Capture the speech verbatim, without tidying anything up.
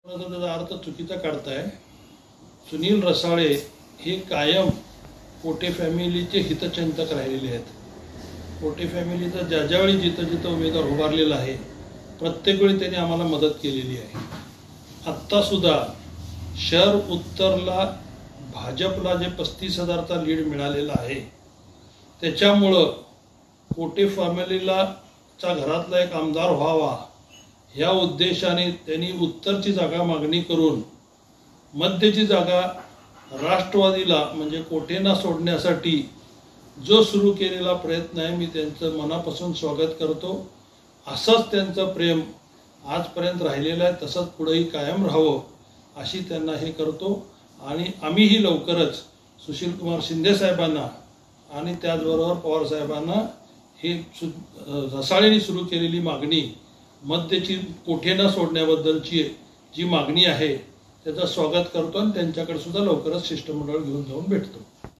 त्याचा अर्थ चुकीचा काढताय। सुनील रसाळे हे कायम कोटे फॅमिलीचे हितचिंतक राहिलेले आहेत। कोटे फॅमिलीचा ज्या ज्यावेळी जिथं जिथं उमेदवार उभारलेला आहे प्रत्येक वेळी त्यांनी आम्हाला मदत केलेली आहे। आत्ता सुद्धा शहर उत्तरला भाजपला जे पस्तीस हजारचा लीड मिळालेला आहे त्याच्यामुळं कोटे फॅमिलीला चा घरातला एक आमदार व्हावा या उद्देशाने त्यांनी उत्तरची जागा मागणी करून मध्यची जागा राष्ट्रवादीला म्हणजे कोटेंना सोडण्यासाठी जो सुरू केलेला प्रयत्न आहे मी त्यांचं मनापासून स्वागत करतो। असंच त्यांचं प्रेम आजपर्यंत राहिलेलं आहे तसंच पुढेही कायम राहावं अशी त्यांना हे करतो। आणि आम्हीही लवकरच सुशील कुमार शिंदे साहेबांना आणि त्याचबरोबर पवार साहेबांना ही रसाळेंनी सुरू केलेली मागणी मध्यची कोठेंना सोडण्याबद्दलची जी मागणी आहे त्याचं स्वागत करतो आणि त्यांच्याकडे सुद्धा लवकरच शिष्टमंडळ घेऊन जाऊन भेटतो।